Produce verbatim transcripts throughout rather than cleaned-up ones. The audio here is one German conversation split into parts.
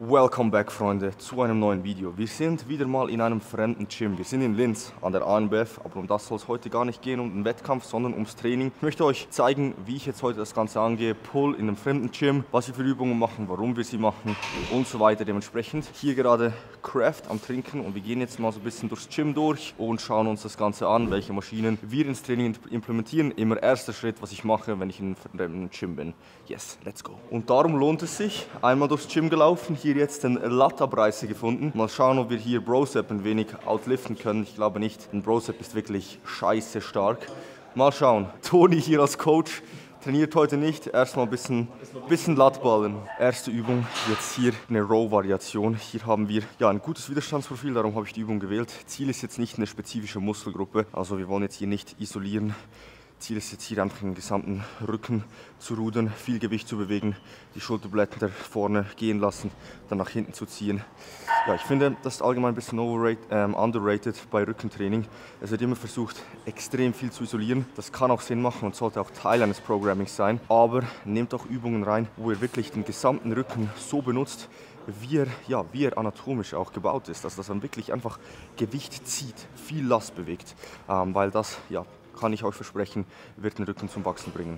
Welcome back, Freunde, zu einem neuen Video. Wir sind wieder mal in einem fremden Gym. Wir sind in Linz an der A N B F, aber um das soll es heute gar nicht gehen, um den Wettkampf, sondern ums Training. Ich möchte euch zeigen, wie ich jetzt heute das Ganze angehe. Pull in einem fremden Gym, was wir für Übungen machen, warum wir sie machen und so weiter. Dementsprechend hier gerade Craft am Trinken und wir gehen jetzt mal so ein bisschen durchs Gym durch und schauen uns das Ganze an, welche Maschinen wir ins Training implementieren. Immer erster Schritt, was ich mache, wenn ich in einem fremden Gym bin. Yes, let's go. Und darum lohnt es sich, einmal durchs Gym gelaufen, hier jetzt den Lat-Abreißer gefunden. Mal schauen, ob wir hier Brosep ein wenig outliften können. Ich glaube nicht, denn Brosep ist wirklich scheiße stark. Mal schauen. Toni hier als Coach trainiert heute nicht. Erstmal ein bisschen, bisschen Lat-Ballen. Erste Übung, jetzt hier eine Row-Variation. Hier haben wir ja ein gutes Widerstandsprofil, darum habe ich die Übung gewählt. Ziel ist jetzt nicht eine spezifische Muskelgruppe, also wir wollen jetzt hier nicht isolieren. Ziel ist jetzt hier einfach den gesamten Rücken zu rudern, viel Gewicht zu bewegen, die Schulterblätter vorne gehen lassen, dann nach hinten zu ziehen. Ja, ich finde, das ist allgemein ein bisschen overrated, ähm, underrated bei Rückentraining. Es wird immer versucht, extrem viel zu isolieren. Das kann auch Sinn machen und sollte auch Teil eines Programmings sein. Aber nehmt auch Übungen rein, wo ihr wirklich den gesamten Rücken so benutzt, wie er, ja, wie er anatomisch auch gebaut ist. Also dass man wirklich einfach Gewicht zieht, viel Last bewegt, ähm, weil das, ja, kann ich euch versprechen, wird den Rücken zum Wachsen bringen.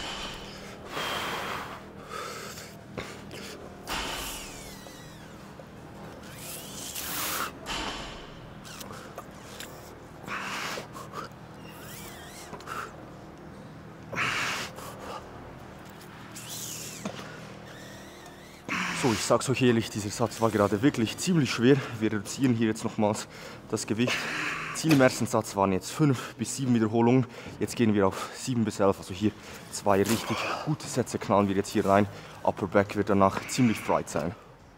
So, ich sag's euch ehrlich, dieser Satz war gerade wirklich ziemlich schwer. Wir reduzieren hier jetzt nochmals das Gewicht. Ziel im ersten Satz waren jetzt fünf bis sieben Wiederholungen. Jetzt gehen wir auf sieben bis elf, also hier zwei richtig gute Sätze knallen wir jetzt hier rein. Upper Back wird danach ziemlich frei sein.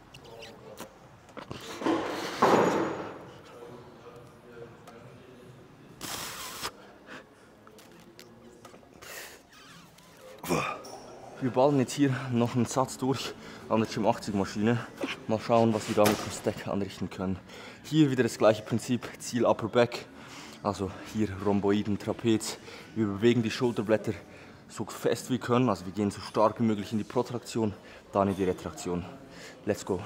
Wir ballen jetzt hier noch einen Satz durch an der Gym achtzig Maschine. Mal schauen, was wir da mit dem Stack anrichten können. Hier wieder das gleiche Prinzip, Ziel Upper Back. Also hier Rhomboiden, Trapez. Wir bewegen die Schulterblätter so fest wie können. Also wir gehen so stark wie möglich in die Protraktion, dann in die Retraktion. Let's go.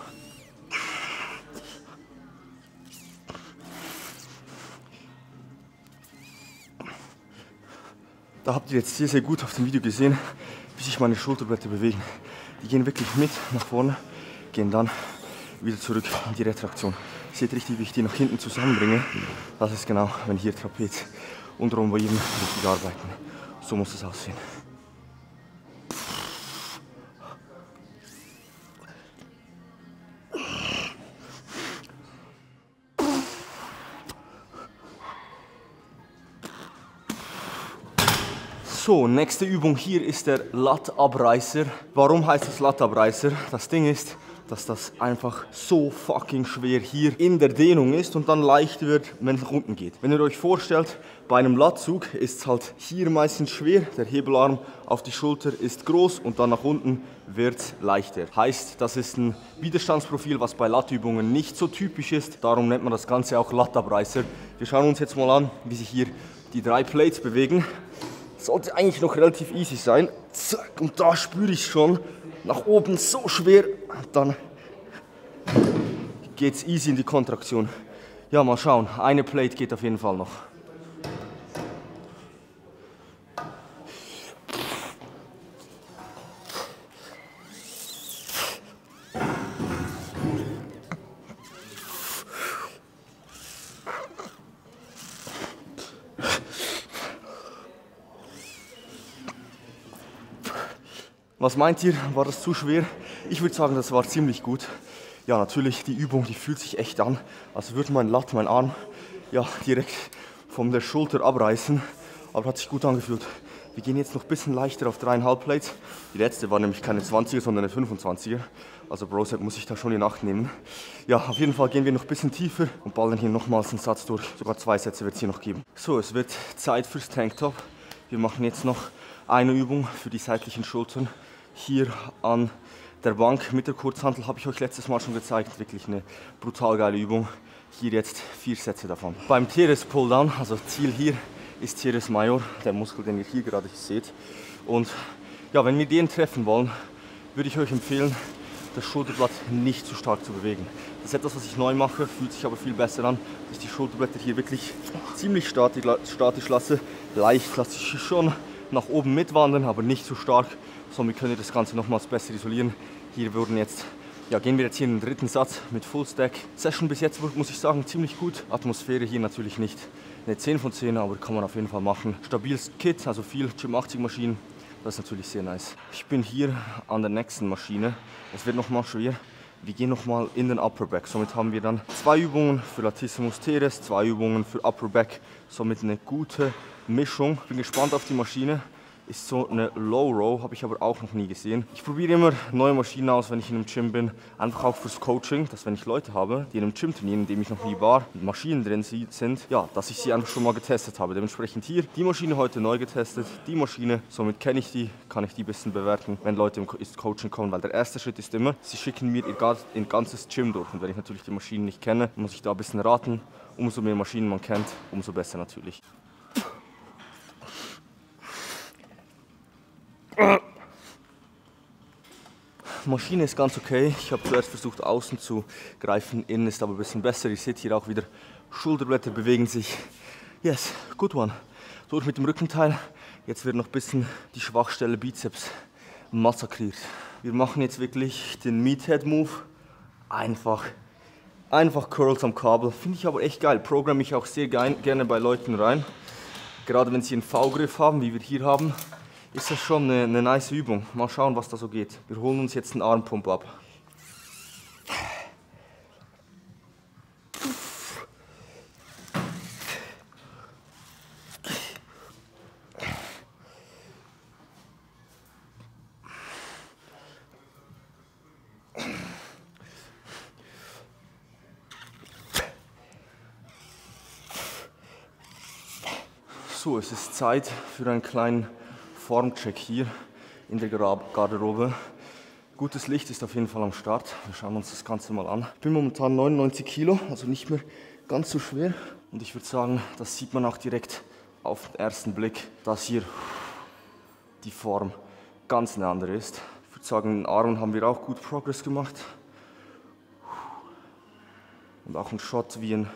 Da habt ihr jetzt sehr, sehr gut auf dem Video gesehen, wie sich meine Schulterblätter bewegen. Die gehen wirklich mit nach vorne, gehen dann wieder zurück in die Retraktion. Ihr seht richtig, wie ich die nach hinten zusammenbringe. Das ist genau, wenn hier Trapez und Rhomboiden richtig arbeiten. So muss es aussehen. So, nächste Übung hier ist der Lat-Abreißer. Warum heißt es Lat-Abreißer? Das Ding ist, dass das einfach so fucking schwer hier in der Dehnung ist und dann leicht wird, wenn es nach unten geht. Wenn ihr euch vorstellt, bei einem Latzug ist es halt hier meistens schwer, der Hebelarm auf die Schulter ist groß und dann nach unten wird es leichter. Heißt, das ist ein Widerstandsprofil, was bei Lattübungen nicht so typisch ist, darum nennt man das Ganze auch Lat-Abreißer. Wir schauen uns jetzt mal an, wie sich hier die drei Plates bewegen. Sollte eigentlich noch relativ easy sein. Zack, und da spüre ich schon, nach oben so schwer. Dann geht es easy in die Kontraktion. Ja, mal schauen. Eine Plate geht auf jeden Fall noch. Was meint ihr? War das zu schwer? Ich würde sagen, das war ziemlich gut. Ja, natürlich, die Übung, die fühlt sich echt an, als würde mein Lat, mein Arm, ja, direkt von der Schulter abreißen. Aber hat sich gut angefühlt. Wir gehen jetzt noch ein bisschen leichter auf dreieinhalb Plates. Die letzte war nämlich keine zwanziger, sondern eine fünfundzwanziger. Also Brosep muss ich da schon in Acht nehmen. Ja, auf jeden Fall gehen wir noch ein bisschen tiefer und ballen hier nochmals einen Satz durch. Sogar zwei Sätze wird es hier noch geben. So, es wird Zeit fürs Tanktop. Wir machen jetzt noch eine Übung für die seitlichen Schultern. Hier an der Bank mit der Kurzhantel habe ich euch letztes Mal schon gezeigt. Wirklich eine brutal geile Übung. Hier jetzt vier Sätze davon. Beim Teres Pulldown, also Ziel hier ist Teres Major, der Muskel, den ihr hier gerade seht. Und ja, wenn wir den treffen wollen, würde ich euch empfehlen, das Schulterblatt nicht zu stark zu bewegen. Das ist etwas, was ich neu mache, fühlt sich aber viel besser an, dass ich die Schulterblätter hier wirklich ziemlich statisch lasse. Leicht lasse ich schon nach oben mitwandern, aber nicht zu stark. Somit könnt ihr das Ganze nochmals besser isolieren. Hier wurden jetzt, ja, gehen wir jetzt hier in den dritten Satz mit Full Stack. Session bis jetzt, muss ich sagen, ziemlich gut. Atmosphäre hier natürlich nicht eine zehn von zehn, aber kann man auf jeden Fall machen. Stabiles Kit, also viel Gym achtzig Maschinen. Das ist natürlich sehr nice. Ich bin hier an der nächsten Maschine. Es wird nochmal schwer. Wir gehen nochmal in den Upper Back. Somit haben wir dann zwei Übungen für Latissimus Teres, zwei Übungen für Upper Back. Somit eine gute Mischung. Bin gespannt auf die Maschine. Ist so eine Low Row, habe ich aber auch noch nie gesehen. Ich probiere immer neue Maschinen aus, wenn ich in einem Gym bin. Einfach auch fürs Coaching, dass wenn ich Leute habe, die in einem Gym trainieren, in dem ich noch nie war, mit Maschinen drin sind, ja, dass ich sie einfach schon mal getestet habe. Dementsprechend hier die Maschine heute neu getestet, die Maschine, somit kenne ich die, kann ich die ein bisschen bewerten, wenn Leute ins Coaching kommen. Weil der erste Schritt ist immer, sie schicken mir ihr ganzes Gym durch. Und wenn ich natürlich die Maschinen nicht kenne, muss ich da ein bisschen raten. Umso mehr Maschinen man kennt, umso besser natürlich. Maschine ist ganz okay. Ich habe zuerst versucht außen zu greifen, innen ist aber ein bisschen besser. Ihr seht hier auch wieder, Schulterblätter bewegen sich. Yes, good one. Durch mit dem Rückenteil. Jetzt wird noch ein bisschen die Schwachstelle Bizeps massakriert. Wir machen jetzt wirklich den Meathead Move. Einfach, einfach Curls am Kabel. Finde ich aber echt geil. Programme ich auch sehr gerne bei Leuten rein. Gerade wenn sie einen V-Griff haben, wie wir hier haben, ist das schon eine, eine nice Übung. Mal schauen, was da so geht. Wir holen uns jetzt einen Armpump ab. So, es ist Zeit für einen kleinen Formcheck hier in der Garderobe. Gutes Licht ist auf jeden Fall am Start. Wir schauen uns das Ganze mal an. Ich bin momentan neunundneunzig Kilo, also nicht mehr ganz so schwer. Und ich würde sagen, das sieht man auch direkt auf den ersten Blick, dass hier die Form ganz eine andere ist. Ich würde sagen, in den Armen haben wir auch gut Progress gemacht. Und auch ein Shot wie ein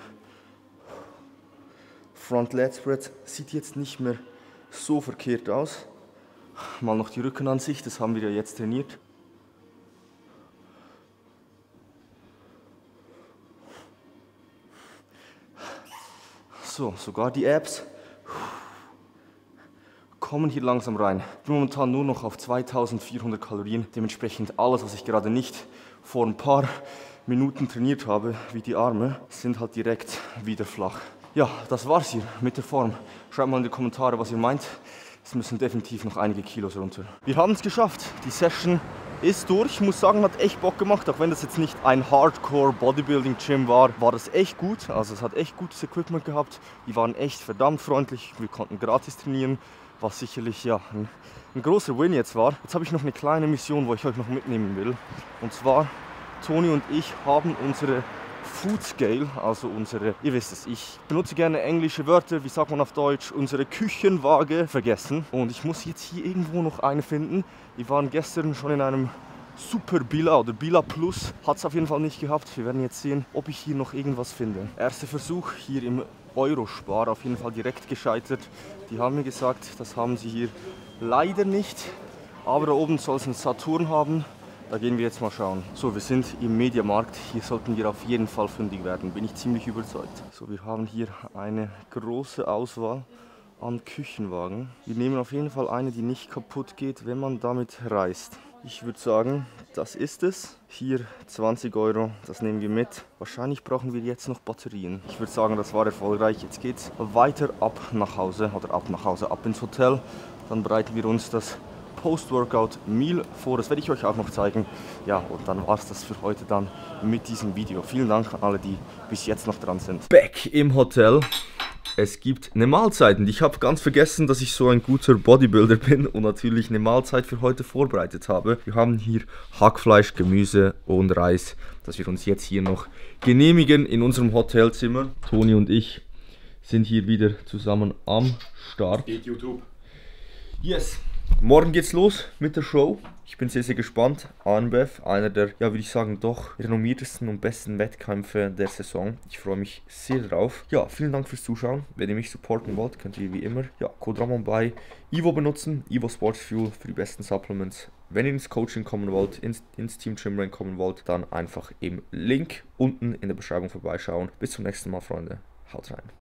Front Lat Spread sieht jetzt nicht mehr so verkehrt aus. Mal noch die Rückenansicht, das haben wir ja jetzt trainiert. So, sogar die Abs kommen hier langsam rein. Ich bin momentan nur noch auf zweitausendvierhundert Kalorien. Dementsprechend alles, was ich gerade nicht vor ein paar Minuten trainiert habe, wie die Arme, sind halt direkt wieder flach. Ja, das war's hier mit der Form. Schreibt mal in die Kommentare, was ihr meint. Es müssen definitiv noch einige Kilos runter. Wir haben es geschafft. Die Session ist durch. Ich muss sagen, hat echt Bock gemacht. Auch wenn das jetzt nicht ein Hardcore Bodybuilding Gym war, war das echt gut. Also es hat echt gutes Equipment gehabt. Die waren echt verdammt freundlich. Wir konnten gratis trainieren, was sicherlich ja ein, ein großer Win jetzt war. Jetzt habe ich noch eine kleine Mission, wo ich euch noch mitnehmen will. Und zwar, Toni und ich haben unsere Food Scale, also unsere, ihr wisst es, ich benutze gerne englische Wörter, wie sagt man auf Deutsch, unsere Küchenwaage vergessen. Und ich muss jetzt hier irgendwo noch eine finden. Wir waren gestern schon in einem Super Billa oder Billa Plus, hat es auf jeden Fall nicht gehabt. Wir werden jetzt sehen, ob ich hier noch irgendwas finde. Erster Versuch hier im Eurospar, auf jeden Fall direkt gescheitert. Die haben mir gesagt, das haben sie hier leider nicht, aber da oben soll es einen Saturn haben. Da gehen wir jetzt mal schauen. So, wir sind im Mediamarkt. Hier sollten wir auf jeden Fall fündig werden. Bin ich ziemlich überzeugt. So, wir haben hier eine große Auswahl an Küchenwagen. Wir nehmen auf jeden Fall eine, die nicht kaputt geht, wenn man damit reist. Ich würde sagen, das ist es. Hier zwanzig Euro, das nehmen wir mit. Wahrscheinlich brauchen wir jetzt noch Batterien. Ich würde sagen, das war erfolgreich. Jetzt geht's weiter ab nach Hause oder ab nach Hause, ab ins Hotel. Dann bereiten wir uns das Post-Workout-Meal vor, das werde ich euch auch noch zeigen. Ja, und dann war es das für heute dann mit diesem Video. Vielen Dank an alle, die bis jetzt noch dran sind. Back im Hotel. Es gibt eine Mahlzeit und ich habe ganz vergessen, dass ich so ein guter Bodybuilder bin und natürlich eine Mahlzeit für heute vorbereitet habe. Wir haben hier Hackfleisch, Gemüse und Reis, das wir uns jetzt hier noch genehmigen in unserem Hotelzimmer. Toni und ich sind hier wieder zusammen am Start. Geht YouTube. Yes. Morgen geht's los mit der Show. Ich bin sehr, sehr gespannt. A N B F, einer der, ja, würde ich sagen, doch renommiertesten und besten Wettkämpfe der Saison. Ich freue mich sehr drauf. Ja, vielen Dank fürs Zuschauen. Wenn ihr mich supporten wollt, könnt ihr wie immer, ja, Code Ramon bei Evo benutzen. Evo Sports Fuel für die besten Supplements. Wenn ihr ins Coaching kommen wollt, ins, ins Team Gymbrain kommen wollt, dann einfach im Link unten in der Beschreibung vorbeischauen. Bis zum nächsten Mal, Freunde. Haut rein.